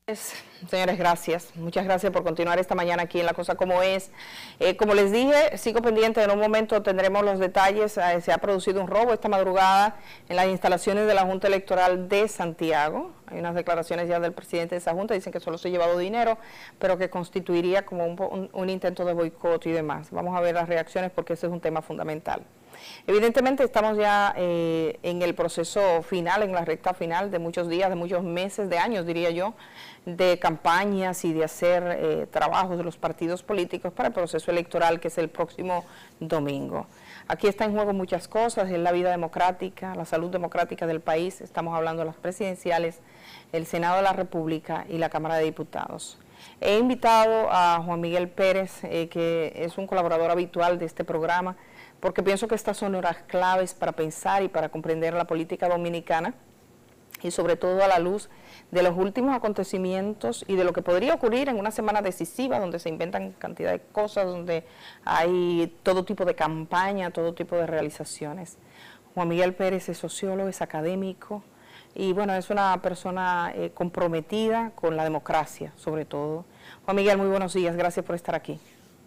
Señores, gracias. Muchas gracias por continuar esta mañana aquí en La Cosa Como Es. Como les dije, sigo pendiente, en un momento tendremos los detalles. Se ha producido un robo esta madrugada en las instalaciones de la Junta Electoral de Santiago. Hay unas declaraciones ya del presidente de esa Junta, dicen que solo se ha llevado dinero, pero que constituiría como un intento de boicot y demás. Vamos a ver las reacciones porque ese es un tema fundamental. Evidentemente estamos ya en el proceso final, en la recta final de muchos días, de muchos meses, de años diría yo, de campañas y de hacer trabajos de los partidos políticos para el proceso electoral que es el próximo domingo. Aquí está en juego muchas cosas, es la vida democrática, la salud democrática del país, estamos hablando de las presidenciales, el Senado de la República y la Cámara de Diputados. He invitado a Juan Miguel Pérez, que es un colaborador habitual de este programa, porque pienso que estas son horas claves para pensar y para comprender la política dominicana y sobre todo a la luz de los últimos acontecimientos y de lo que podría ocurrir en una semana decisiva donde se inventan cantidad de cosas, donde hay todo tipo de campaña, todo tipo de realizaciones. Juan Miguel Pérez es sociólogo, es académico y bueno, es una persona comprometida con la democracia sobre todo. Juan Miguel, muy buenos días, gracias por estar aquí.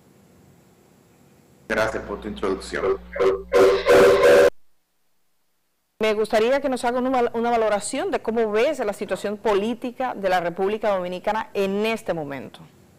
Gracias por tu introducción. Me gustaría que nos haga una valoración de cómo ves la situación política de la República Dominicana en este momento.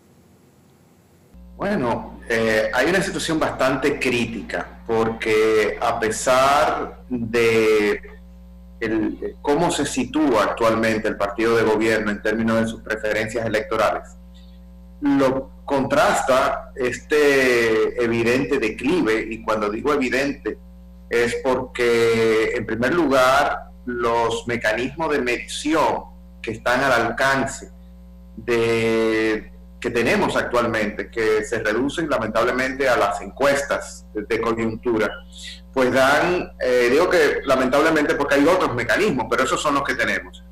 Bueno, hay una situación bastante crítica porque a pesar de cómo se sitúa actualmente el partido de gobierno en términos de sus preferencias electorales, lo contrasta este evidente declive, y cuando digo evidente es porque, en primer lugar, los mecanismos de medición que están al alcance que tenemos actualmente, que se reducen lamentablemente a las encuestas de coyuntura, pues dan, digo que lamentablemente porque hay otros mecanismos, pero esos son los que tenemos.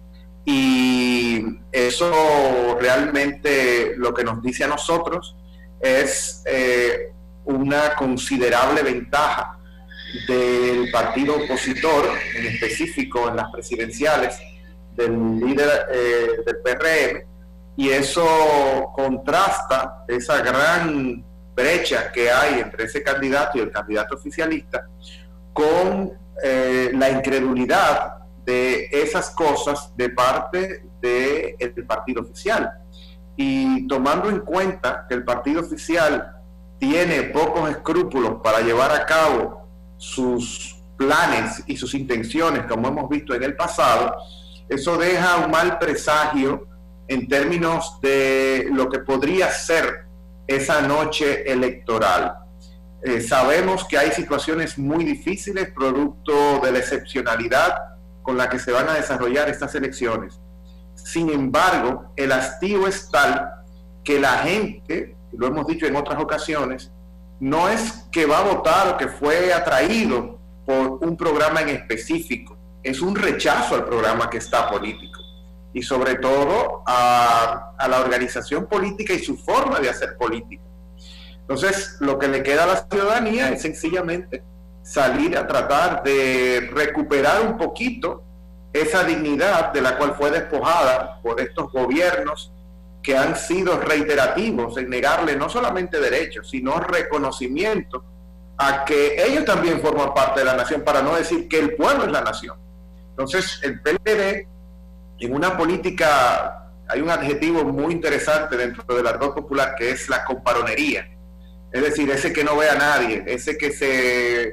Y eso realmente lo que nos dice a nosotros es una considerable ventaja del partido opositor, en específico en las presidenciales, del líder del PRM, y eso contrasta esa gran brecha que hay entre ese candidato y el candidato oficialista con la incredulidad de esas cosas de parte del partido oficial. Y tomando en cuenta que el partido oficial tiene pocos escrúpulos para llevar a cabo sus planes y sus intenciones, como hemos visto en el pasado, eso deja un mal presagio en términos de lo que podría ser esa noche electoral. Sabemos que hay situaciones muy difíciles producto de la excepcionalidad con la que se van a desarrollar estas elecciones. Sin embargo, el hastío es tal que la gente, lo hemos dicho en otras ocasiones, no es que va a votar o que fue atraído por un programa en específico, es un rechazo al programa que está político y sobre todo a la organización política y su forma de hacer política. Entonces, lo que le queda a la ciudadanía es sencillamente salir a tratar de recuperar un poquito esa dignidad de la cual fue despojada por estos gobiernos que han sido reiterativos en negarle no solamente derechos, sino reconocimiento a que ellos también forman parte de la nación, para no decir que el pueblo es la nación. Entonces, el PLD, en una política, hay un adjetivo muy interesante dentro del argot popular que es la comparonería. Es decir, ese que no ve a nadie, ese que se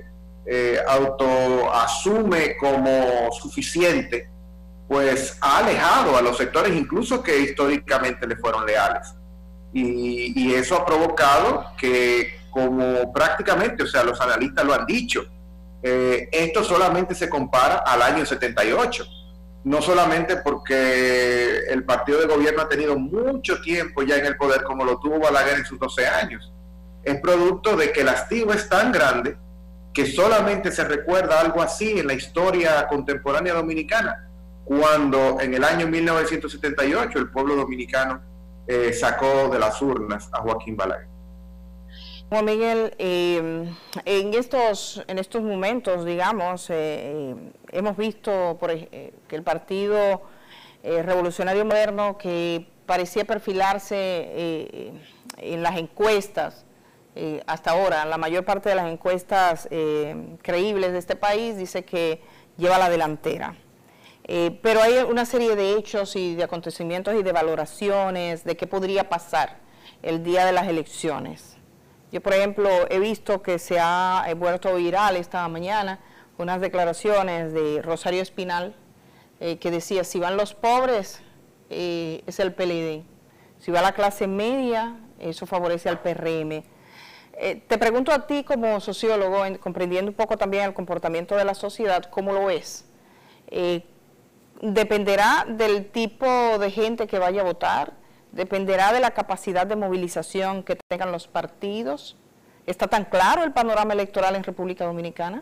autoasume como suficiente, pues ha alejado a los sectores incluso que históricamente le fueron leales. Y eso ha provocado que, como prácticamente, o sea, los analistas lo han dicho, esto solamente se compara al año 78, no solamente porque el partido de gobierno ha tenido mucho tiempo ya en el poder como lo tuvo Balaguer en sus 12 años, es producto de que el hastío es tan grande que solamente se recuerda algo así en la historia contemporánea dominicana, cuando en el año 1978 el pueblo dominicano sacó de las urnas a Joaquín Balaguer. Juan Miguel, en estos momentos, digamos, hemos visto que el Partido Revolucionario Moderno, que parecía perfilarse en las encuestas, hasta ahora, la mayor parte de las encuestas creíbles de este país dice que lleva la delantera. Pero hay una serie de hechos y de acontecimientos y de valoraciones de qué podría pasar el día de las elecciones. Yo, por ejemplo, he visto que se ha vuelto viral esta mañana unas declaraciones de Rosario Espinal que decía, si van los pobres, es el PLD. Si va la clase media, eso favorece al PRM. Te pregunto a ti como sociólogo, comprendiendo un poco también el comportamiento de la sociedad, ¿cómo lo ves? ¿Dependerá del tipo de gente que vaya a votar? ¿Dependerá de la capacidad de movilización que tengan los partidos? ¿Está tan claro el panorama electoral en República Dominicana?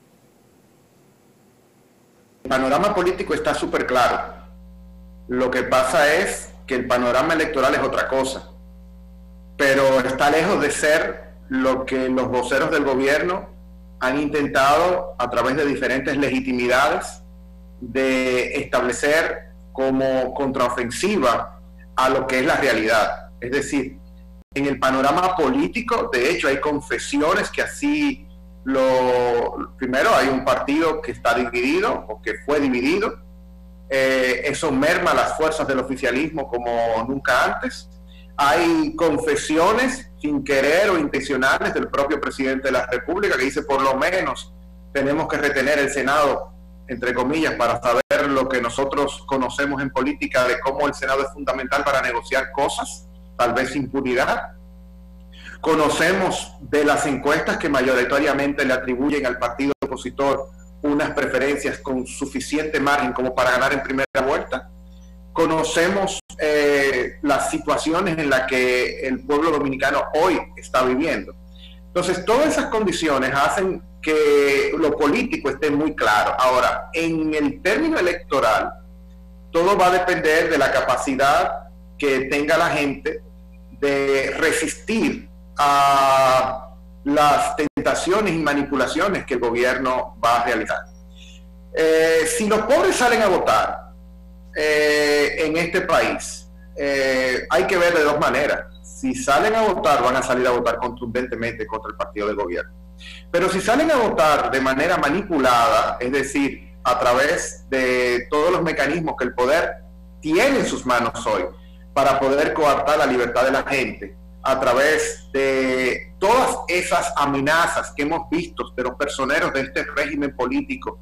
El panorama político está súper claro. Lo que pasa es que el panorama electoral es otra cosa, pero está lejos de ser lo que los voceros del gobierno han intentado a través de diferentes legitimidades de establecer como contraofensiva a lo que es la realidad. Es decir, en el panorama político, de hecho, hay confesiones que así primero hay un partido que está dividido o que fue dividido, eso merma las fuerzas del oficialismo como nunca antes. Hay confesiones sin querer o intencionales del propio presidente de la República que dice por lo menos tenemos que retener el Senado, entre comillas, para saber lo que nosotros conocemos en política de cómo el Senado es fundamental para negociar cosas, tal vez impunidad. Conocemos de las encuestas que mayoritariamente le atribuyen al partido opositor unas preferencias con suficiente margen como para ganar en primera vuelta. Conocemos las situaciones en las que el pueblo dominicano hoy está viviendo. Entonces, todas esas condiciones hacen que lo político esté muy claro. Ahora, en el término electoral, todo va a depender de la capacidad que tenga la gente de resistir a las tentaciones y manipulaciones que el gobierno va a realizar. Si los pobres salen a votar en este país, hay que ver de dos maneras. Si salen a votar, van a salir a votar contundentemente contra el partido del gobierno. Pero si salen a votar de manera manipulada, es decir, a través de todos los mecanismos que el poder tiene en sus manos hoy para poder coartar la libertad de la gente, a través de todas esas amenazas que hemos visto de los personeros de este régimen político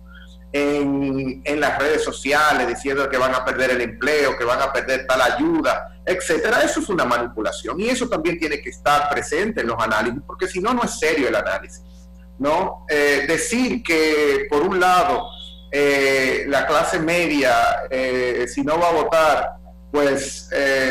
en las redes sociales, diciendo que van a perder el empleo, que van a perder tal ayuda, etcétera, eso es una manipulación y eso también tiene que estar presente en los análisis, porque si no, no es serio el análisis, ¿no? Decir que, por un lado, la clase media, si no va a votar, pues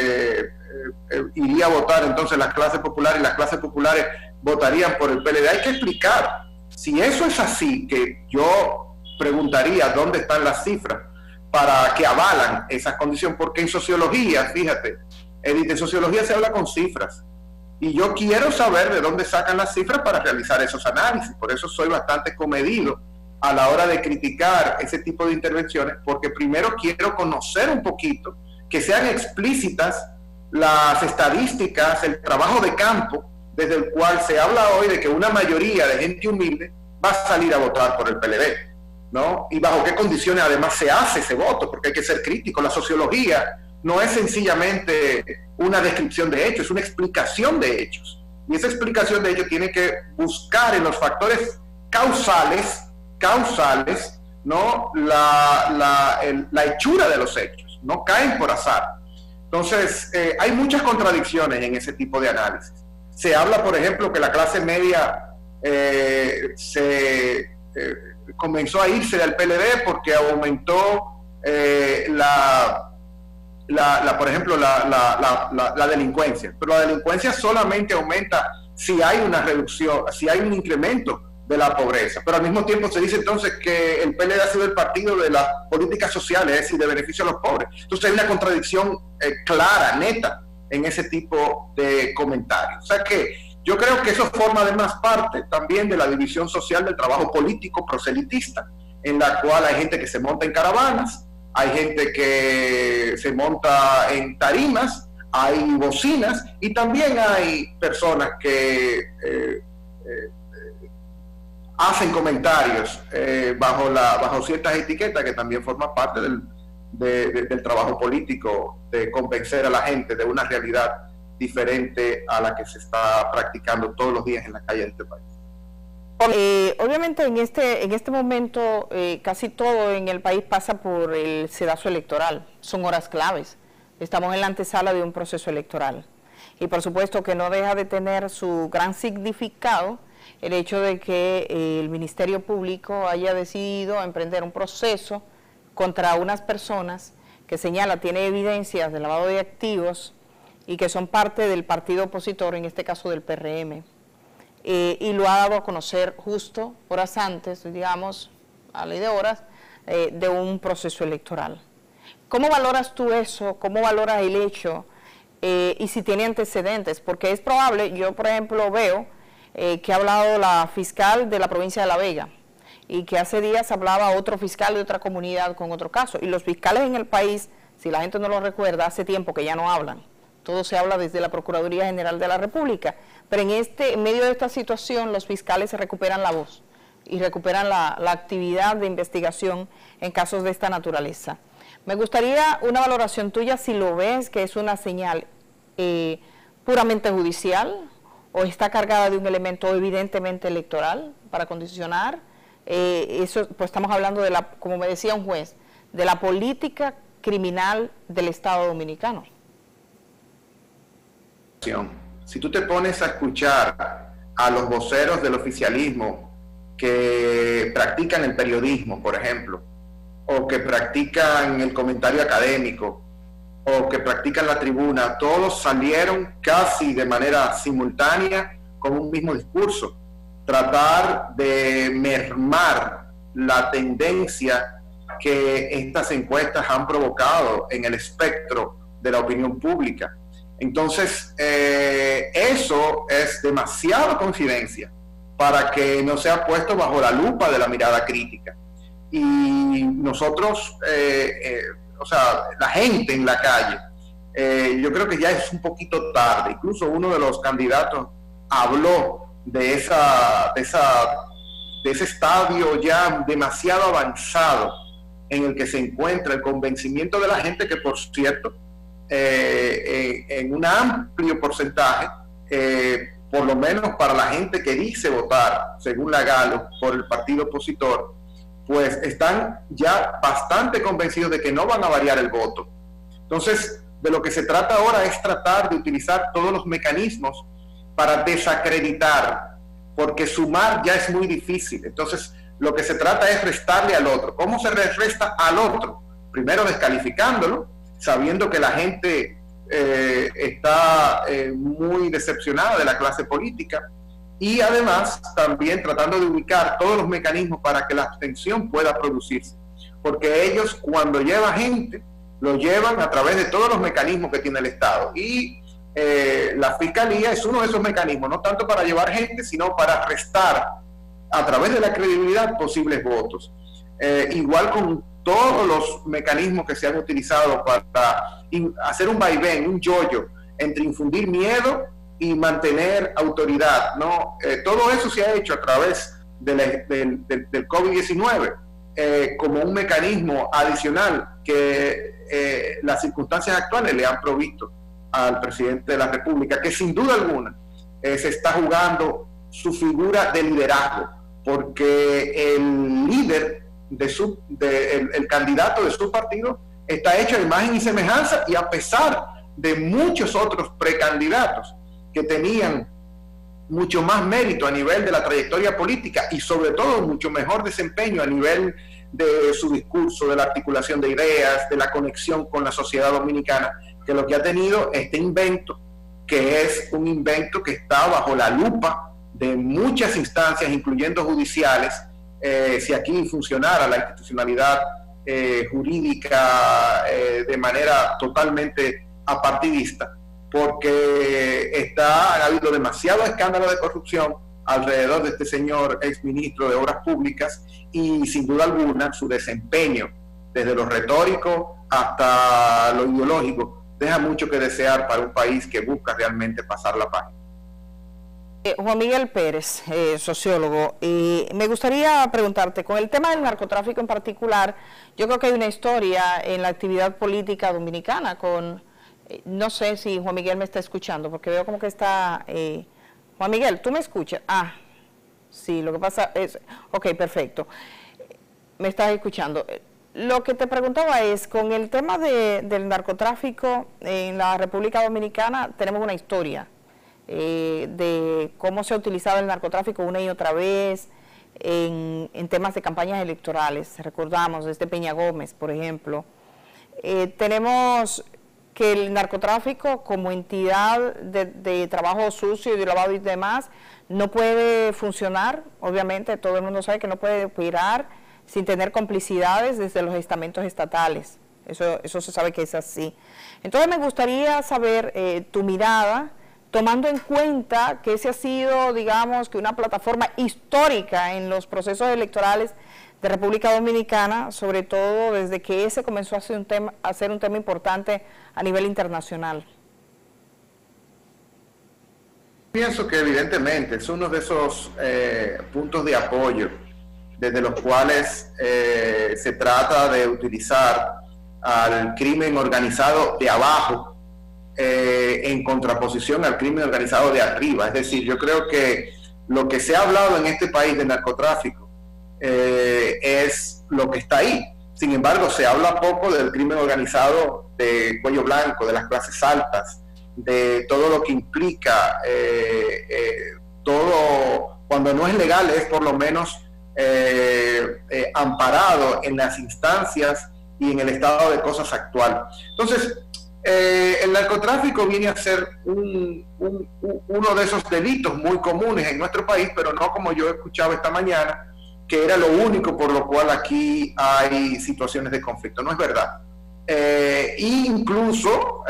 iría a votar entonces las clases populares, y las clases populares votarían por el PLD. Hay que explicar, si eso es así, que yo preguntaría dónde están las cifras para que avalan esa condición, porque en sociología, fíjate, Edith, en sociología se habla con cifras, y yo quiero saber de dónde sacan las cifras para realizar esos análisis. Por eso soy bastante comedido a la hora de criticar ese tipo de intervenciones, porque primero quiero conocer un poquito, que sean explícitas las estadísticas, el trabajo de campo, desde el cual se habla hoy de que una mayoría de gente humilde va a salir a votar por el PLD, ¿no? Y bajo qué condiciones además se hace ese voto, porque hay que ser crítico. La sociología no es sencillamente una descripción de hechos, es una explicación de hechos. Y esa explicación de hechos tiene que buscar en los factores causales, ¿no? La hechura de los hechos, no caen por azar. Entonces, hay muchas contradicciones en ese tipo de análisis. Se habla, por ejemplo, que la clase media comenzó a irse del PLD porque aumentó por ejemplo, la delincuencia. Pero la delincuencia solamente aumenta si hay una reducción, si hay un incremento de la pobreza. Pero al mismo tiempo se dice entonces que el PLD ha sido el partido de las políticas sociales, es decir, de beneficio a los pobres. Entonces hay una contradicción clara, neta, en ese tipo de comentarios. O sea que yo creo que eso forma además parte también de la división social del trabajo político proselitista, en la cual hay gente que se monta en caravanas, hay gente que se monta en tarimas hay bocinas y también hay personas que hacen comentarios bajo ciertas etiquetas que también forman parte del trabajo político, de convencer a la gente de una realidad diferente a la que se está practicando todos los días en la calle de este país. Obviamente en este momento casi todo en el país pasa por el sedazo electoral, son horas claves, estamos en la antesala de un proceso electoral y por supuesto que no deja de tener su gran significado el hecho de que el Ministerio Público haya decidido emprender un proceso contra unas personas que señala tiene evidencias de lavado de activos y que son parte del partido opositor, en este caso del PRM. Y lo ha dado a conocer justo horas antes, digamos, a ley de horas, de un proceso electoral. ¿Cómo valoras tú eso? ¿Cómo valoras el hecho? Y si tiene antecedentes, porque es probable, yo por ejemplo veo que ha hablado la fiscal de la provincia de La Vega y que hace días hablaba otro fiscal de otra comunidad con otro caso. Y los fiscales en el país, si la gente no lo recuerda, hace tiempo que ya no hablan. Todo se habla desde la Procuraduría General de la República, pero en medio de esta situación los fiscales se recuperan la voz y recuperan la actividad de investigación en casos de esta naturaleza. Me gustaría una valoración tuya si lo ves que es una señal puramente judicial o está cargada de un elemento evidentemente electoral para condicionar. Eso, pues estamos hablando de como me decía un juez, de la política criminal del Estado Dominicano. Si tú te pones a escuchar a los voceros del oficialismo que practican el periodismo, por ejemplo, o que practican el comentario académico, o que practican la tribuna, todos salieron casi de manera simultánea con un mismo discurso: tratar de mermar la tendencia que estas encuestas han provocado en el espectro de la opinión pública. Entonces, eso es demasiada coincidencia para que no sea puesto bajo la lupa de la mirada crítica. Y nosotros, o sea, la gente en la calle, yo creo que ya es un poquito tarde. Incluso uno de los candidatos habló de ese estadio ya demasiado avanzado en el que se encuentra el convencimiento de la gente, que por cierto, en un amplio porcentaje, por lo menos para la gente que dice votar, según la Galo, por el partido opositor, pues están ya bastante convencidos de que no van a variar el voto. Entonces, de lo que se trata ahora es tratar de utilizar todos los mecanismos para desacreditar, porque sumar ya es muy difícil. Entonces, lo que se trata es restarle al otro. ¿Cómo se resta al otro? Primero descalificándolo, sabiendo que la gente está muy decepcionada de la clase política, y además también tratando de ubicar todos los mecanismos para que la abstención pueda producirse, porque ellos, cuando llevan gente, lo llevan a través de todos los mecanismos que tiene el Estado, y la Fiscalía es uno de esos mecanismos, no tanto para llevar gente, sino para restar a través de la credibilidad posibles votos. Igual con todos los mecanismos que se han utilizado para hacer un vaivén, un yoyo, entre infundir miedo y mantener autoridad, ¿no? Todo eso se ha hecho a través del COVID-19 como un mecanismo adicional que las circunstancias actuales le han provisto al presidente de la República, que sin duda alguna se está jugando su figura de liderazgo, porque el líder el candidato de su partido está hecho a imagen y semejanza, y a pesar de muchos otros precandidatos que tenían mucho más mérito a nivel de la trayectoria política y sobre todo mucho mejor desempeño a nivel de su discurso, de la articulación de ideas, de la conexión con la sociedad dominicana, que lo que ha tenido este invento, que es un invento que está bajo la lupa de muchas instancias, incluyendo judiciales. Si aquí funcionara la institucionalidad jurídica de manera totalmente apartidista, porque ha habido demasiado escándalo de corrupción alrededor de este señor exministro de Obras Públicas, y sin duda alguna su desempeño, desde lo retórico hasta lo ideológico, deja mucho que desear para un país que busca realmente pasar la página. Juan Miguel Pérez, sociólogo, me gustaría preguntarte, con el tema del narcotráfico en particular, yo creo que hay una historia en la actividad política dominicana con, no sé si Juan Miguel me está escuchando, porque veo como que está, Juan Miguel, ¿tú me escuchas? Ah, sí, lo que pasa es, ok, perfecto, me estás escuchando. Lo que te preguntaba es, con el tema del narcotráfico en la República Dominicana, tenemos una historia de cómo se ha utilizado el narcotráfico una y otra vez en temas de campañas electorales. Recordamos desde Peña Gómez, por ejemplo. Tenemos que el narcotráfico como entidad de trabajo sucio y de lavado y demás no puede funcionar. Obviamente todo el mundo sabe que no puede operar sin tener complicidades desde los estamentos estatales. Eso se sabe que es así. Entonces me gustaría saber tu mirada, tomando en cuenta que ese ha sido, digamos, que una plataforma histórica en los procesos electorales de República Dominicana, sobre todo desde que ese comenzó a ser un tema importante a nivel internacional. Pienso que evidentemente es uno de esos puntos de apoyo desde los cuales se trata de utilizar al crimen organizado de abajo en contraposición al crimen organizado de arriba. Es decir, yo creo que lo que se ha hablado en este país de narcotráfico es lo que está ahí. Sin embargo, se habla poco del crimen organizado de cuello blanco, de las clases altas, de todo lo que implica, todo, cuando no es legal, es por lo menos amparado en las instancias y en el estado de cosas actual. Entonces, el narcotráfico viene a ser uno de esos delitos muy comunes en nuestro país, pero no como yo he escuchado esta mañana, que era lo único por lo cual aquí hay situaciones de conflicto. No es verdad. Incluso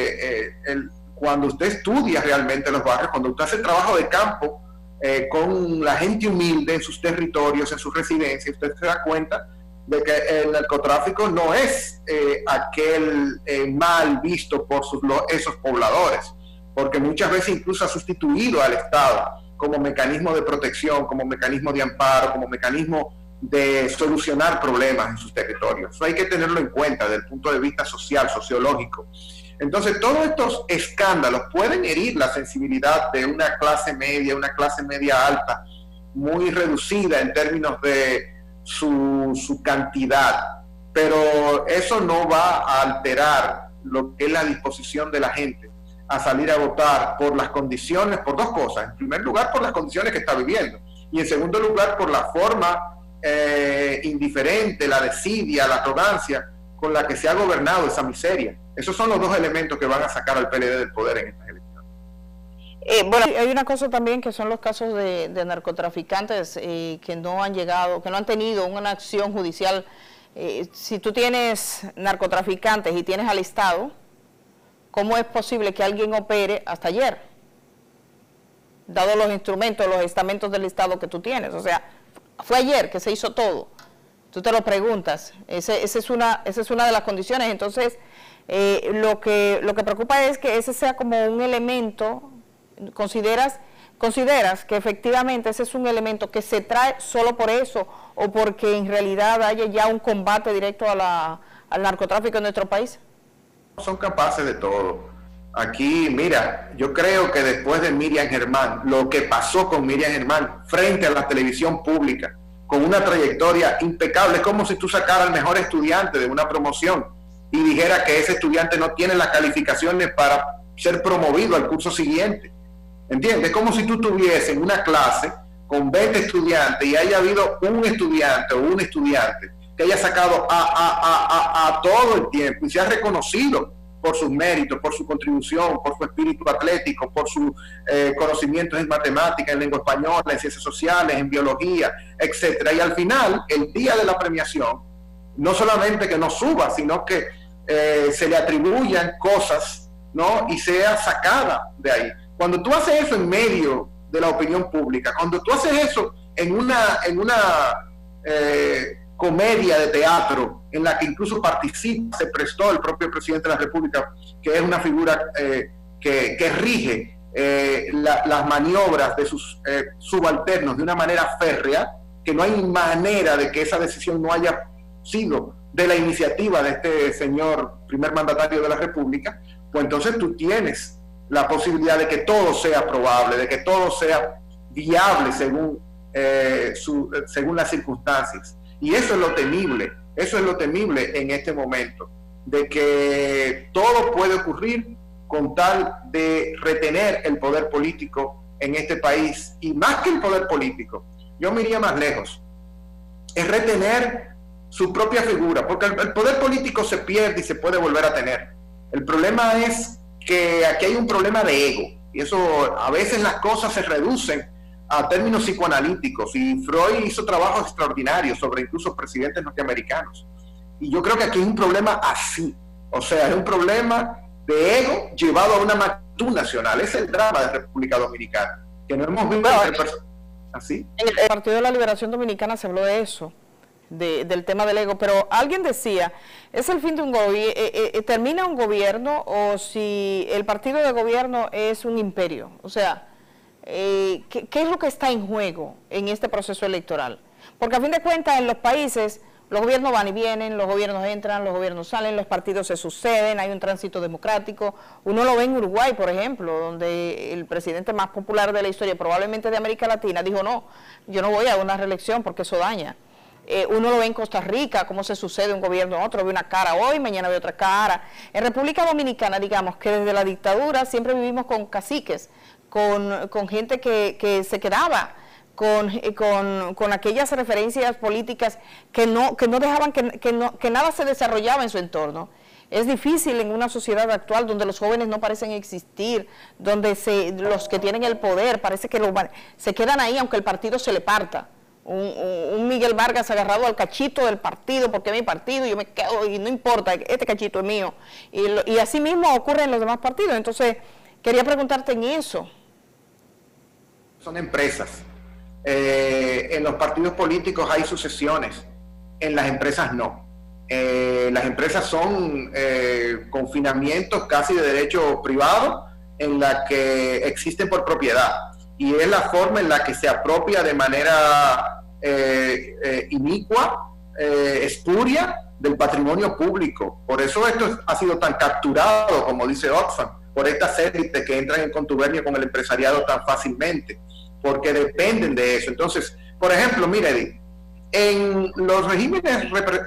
cuando usted estudia realmente los barrios, cuando usted hace trabajo de campo con la gente humilde en sus territorios, en sus residencias, usted se da cuenta de que el narcotráfico no es aquel mal visto por esos pobladores, porque muchas veces incluso ha sustituido al Estado como mecanismo de protección, como mecanismo de amparo, como mecanismo de solucionar problemas en sus territorios. Eso hay que tenerlo en cuenta desde el punto de vista social, sociológico. Entonces, todos estos escándalos pueden herir la sensibilidad de una clase media alta, muy reducida en términos de su cantidad, pero eso no va a alterar lo que es la disposición de la gente a salir a votar por las condiciones, por dos cosas. En primer lugar, por las condiciones que está viviendo, y en segundo lugar, por la forma indiferente, la desidia, la arrogancia con la que se ha gobernado esa miseria. Esos son los dos elementos que van a sacar al PLD del poder en estas elecciones. Bueno, hay una cosa también que son los casos de narcotraficantes que no han llegado, que no han tenido una acción judicial. Si tú tienes narcotraficantes y tienes al Estado, ¿cómo es posible que alguien opere hasta ayer? Dado los instrumentos, los estamentos del Estado que tú tienes. O sea, fue ayer que se hizo todo. Tú te lo preguntas. Esa es una de las condiciones. Entonces, lo que preocupa es que ese sea como un elemento. ¿Consideras que efectivamente ese es un elemento que se trae solo por eso o porque en realidad haya ya un combate directo al narcotráfico en nuestro país? Son capaces de todo. Aquí, mira, yo creo que después de Miriam Germán, lo que pasó con Miriam Germán frente a la televisión pública, con una trayectoria impecable, es como si tú sacaras al mejor estudiante de una promoción y dijera que ese estudiante no tiene las calificaciones para ser promovido al curso siguiente. ¿Entiendes? Es como si tú tuvieses una clase con 20 estudiantes y haya habido un estudiante o un estudiante que haya sacado a todo el tiempo y se ha reconocido por sus méritos, por su contribución, por su espíritu atlético, por sus conocimientos en matemáticas, en lengua española, en ciencias sociales, en biología, etcétera. Y al final, el día de la premiación, no solamente que no suba, sino que se le atribuyan cosas, ¿no? Y sea sacada de ahí. Cuando tú haces eso en medio de la opinión pública, cuando tú haces eso en una comedia de teatro en la que incluso participa, se prestó el propio presidente de la República, que es una figura que rige las maniobras de sus subalternos de una manera férrea, que no hay manera de que esa decisión no haya sido de la iniciativa de este señor primer mandatario de la República, pues entonces tú tienes la posibilidad de que todo sea probable, de que todo sea viable según las circunstancias. Y eso es lo temible en este momento, de que todo puede ocurrir con tal de retener el poder político en este país. Y más que el poder político, yo me iría más lejos, es retener su propia figura, porque el poder político se pierde y se puede volver a tener. El problema es que aquí hay un problema de ego, y eso a veces las cosas se reducen a términos psicoanalíticos, y Freud hizo trabajos extraordinarios sobre incluso presidentes norteamericanos, y yo creo que aquí hay un problema así, o sea, es un problema de ego llevado a una magnitud nacional. Es el drama de República Dominicana, que no hemos visto así. En el Partido de la Liberación Dominicana se habló de eso, del tema del ego, pero alguien decía, ¿es el fin de un gobierno, termina un gobierno, o si el partido de gobierno es un imperio? O sea, ¿qué es lo que está en juego en este proceso electoral? Porque a fin de cuentas en los países los gobiernos van y vienen, los gobiernos entran, los gobiernos salen, los partidos se suceden, hay un tránsito democrático. Uno lo ve en Uruguay, por ejemplo, donde el presidente más popular de la historia, probablemente de América Latina, dijo no, yo no voy a una reelección porque eso daña. Uno lo ve en Costa Rica, cómo se sucede un gobierno a otro, ve una cara hoy, mañana ve otra cara. En República Dominicana, digamos que desde la dictadura siempre vivimos con caciques, con gente que se quedaba con aquellas referencias políticas que no dejaban que nada se desarrollaba en su entorno. Es difícil en una sociedad actual donde los jóvenes no parecen existir, donde los que tienen el poder parece que se quedan ahí aunque el partido se le parta. Un Miguel Vargas agarrado al cachito del partido, porque es mi partido, yo me quedo y no importa, este cachito es mío. Y así mismo ocurre en los demás partidos. Entonces, quería preguntarte en eso. Son empresas. En los partidos políticos hay sucesiones, en las empresas no. Las empresas son confinamientos casi de derecho privado, en la que existen por propiedad, y es la forma en la que se apropia de manera inicua, espuria, del patrimonio público. Por eso esto ha sido tan capturado, como dice Oxfam, por estas élites que entran en contubernio con el empresariado tan fácilmente, porque dependen de eso. Entonces, por ejemplo, mire, Edith, en los regímenes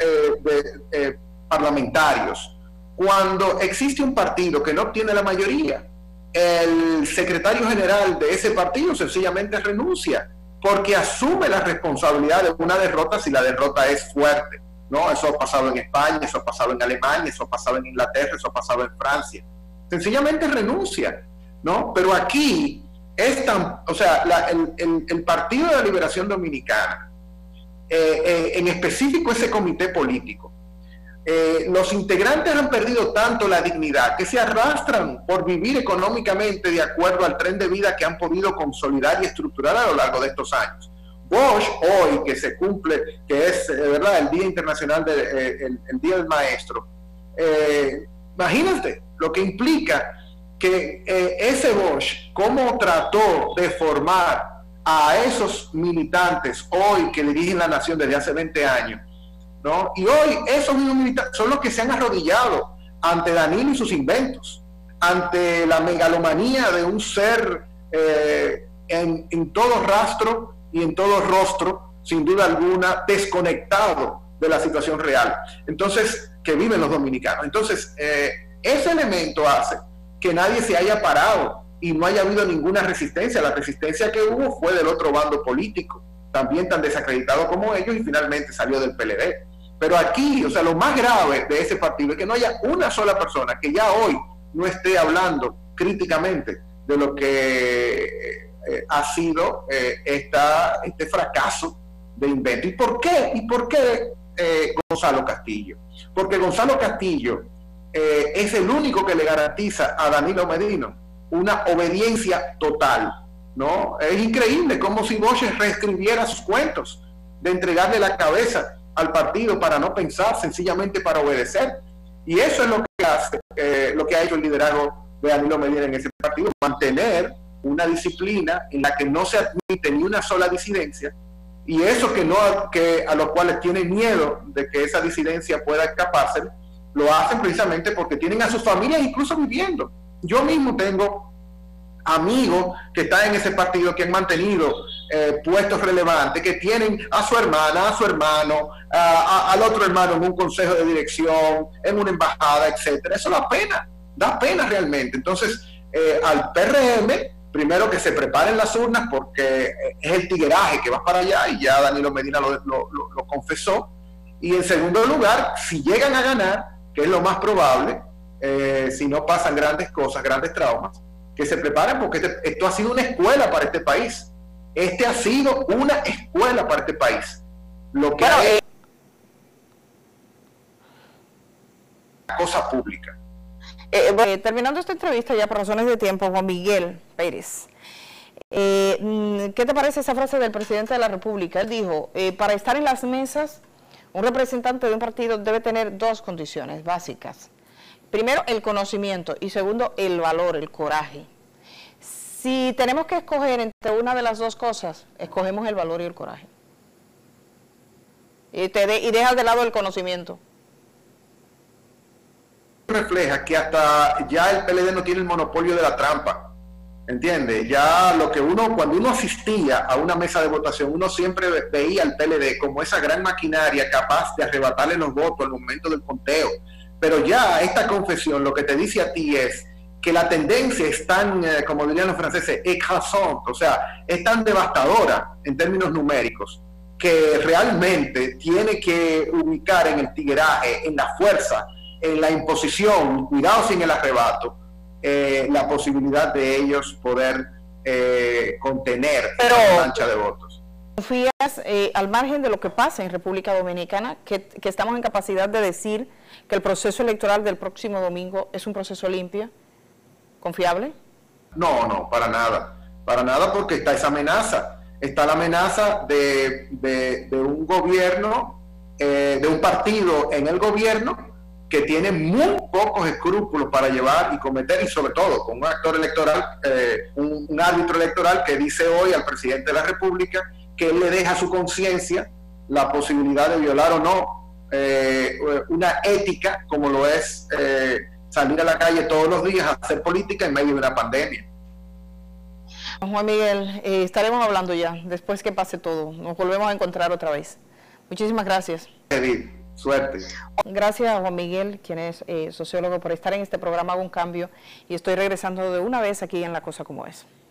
parlamentarios, cuando existe un partido que no obtiene la mayoría, el secretario general de ese partido sencillamente renuncia, porque asume la responsabilidad de una derrota si la derrota es fuerte, ¿no? Eso ha pasado en España, eso ha pasado en Alemania, eso ha pasado en Inglaterra, eso ha pasado en Francia. Sencillamente renuncia, ¿no? Pero aquí es tan, o sea, el Partido de la Liberación Dominicana, en específico ese comité político, los integrantes han perdido tanto la dignidad que se arrastran por vivir económicamente de acuerdo al tren de vida que han podido consolidar y estructurar a lo largo de estos años. Bosch, hoy que se cumple, que es verdad el Día Internacional el Día del Maestro, imagínate lo que implica que ese Bosch, cómo trató de formar a esos militantes hoy que dirigen la nación desde hace 20 años, ¿no? Y hoy esos mismos militantes son los que se han arrodillado ante Danilo y sus inventos, ante la megalomanía de un ser en todo rastro y en todo rostro, sin duda alguna, desconectado de la situación real, entonces, que viven los dominicanos. Entonces, ese elemento hace que nadie se haya parado y no haya habido ninguna resistencia. La resistencia que hubo fue del otro bando político, también tan desacreditado como ellos, y finalmente salió del PLD. Pero aquí, o sea, lo más grave de ese partido es que no haya una sola persona que ya hoy no esté hablando críticamente de lo que ha sido este fracaso de invento. ¿Y por qué? ¿Y por qué Gonzalo Castillo? Porque Gonzalo Castillo es el único que le garantiza a Danilo Medina una obediencia total, ¿no? Es increíble, como si Bosch reescribiera sus cuentos de entregarle la cabeza al partido para no pensar, sencillamente para obedecer. Y eso es lo que hace, lo que ha hecho el liderazgo de Danilo Medina en ese partido, mantener una disciplina en la que no se admite ni una sola disidencia, y eso que a los cuales tienen miedo de que esa disidencia pueda escaparse, lo hacen precisamente porque tienen a sus familias incluso viviendo. Yo mismo tengo amigos que están en ese partido, que han mantenido puestos relevantes, que tienen a su hermana, a su hermano, al otro hermano en un consejo de dirección, en una embajada, etcétera. Eso da pena realmente. Entonces, al PRM, primero que se preparen las urnas, porque es el tigueraje que va para allá, y ya Danilo Medina lo confesó. Y en segundo lugar, si llegan a ganar, que es lo más probable, si no pasan grandes cosas, grandes traumas, que se preparen, porque esto ha sido una escuela para este país. Este ha sido una escuela para este país. Lo que es cosa pública. Terminando esta entrevista ya por razones de tiempo, Juan Miguel Pérez, ¿qué te parece esa frase del presidente de la República? Él dijo, para estar en las mesas, un representante de un partido debe tener dos condiciones básicas. Primero, el conocimiento, y segundo, el valor, el coraje. Si tenemos que escoger entre una de las dos cosas, escogemos el valor y el coraje. Y dejas de lado el conocimiento. Refleja que hasta ya el PLD no tiene el monopolio de la trampa, ¿entiendes? Ya cuando uno asistía a una mesa de votación, uno siempre veía al PLD como esa gran maquinaria capaz de arrebatarle los votos al momento del conteo. Pero ya esta confesión lo que te dice a ti es que la tendencia es tan, como dirían los franceses, écrasante, o sea, es tan devastadora en términos numéricos, que realmente tiene que ubicar en el tigueraje, en la fuerza, en la imposición, cuidado sin el arrebato, la posibilidad de ellos poder contener la mancha de votos. ¿Confías, al margen de lo que pasa en República Dominicana, que estamos en capacidad de decir que el proceso electoral del próximo domingo es un proceso limpio, confiable? No, para nada, porque está esa amenaza. Está la amenaza de un gobierno, de un partido en el gobierno que tiene muy pocos escrúpulos para llevar y cometer, y sobre todo con un actor electoral, un árbitro electoral que dice hoy al presidente de la República que él le deja a su conciencia la posibilidad de violar o no una ética como lo es salir a la calle todos los días a hacer política en medio de una pandemia. Juan Miguel, estaremos hablando ya, después que pase todo, nos volvemos a encontrar otra vez. Muchísimas gracias. Edith, suerte. Gracias a Juan Miguel, quien es sociólogo, por estar en este programa Hago un Cambio, y estoy regresando de una vez aquí en La Cosa Como Es.